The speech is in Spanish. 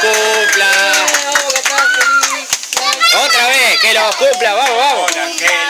cumpla. Otra vez, que los cumpla, vamos, vamos.